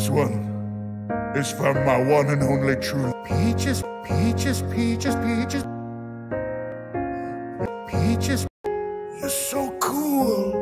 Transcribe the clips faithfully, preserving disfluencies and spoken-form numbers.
This one is from my one and only true Peaches, Peaches, Peaches, Peaches, Peaches. You're so cool.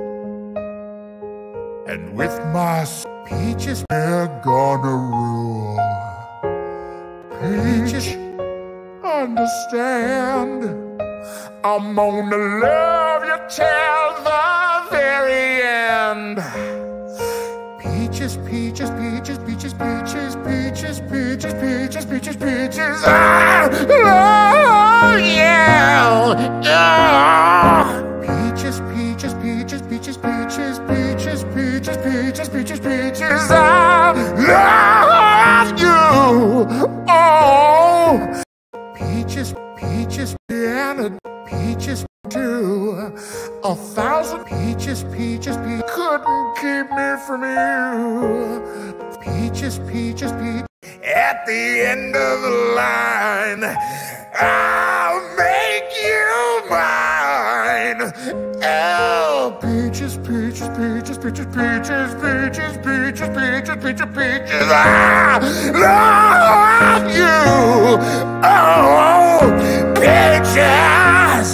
And with my Peaches, we're gonna rule. Peaches, understand, I'm gonna love you till the very end. Peaches, peaches, peaches, peaches, peaches, peaches, peaches, peaches, peaches, peaches. I love you. Oh. Peaches, peaches, peaches, peaches, peaches, peaches, peaches, peaches, peaches, peaches. I love you. Oh. Peaches, peaches, and peaches too. A thousand peaches, peaches, peaches couldn't keep me from you. Peaches, peaches, peaches. At the end of the line, I'll make you mine. Oh, peaches, peaches, peaches, peaches, peaches, peaches, peaches, peaches, peaches, peaches. I love you. Oh, peaches,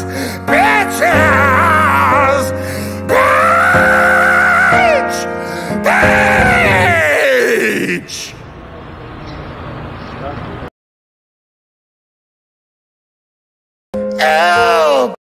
peaches, peach, peach. Oh.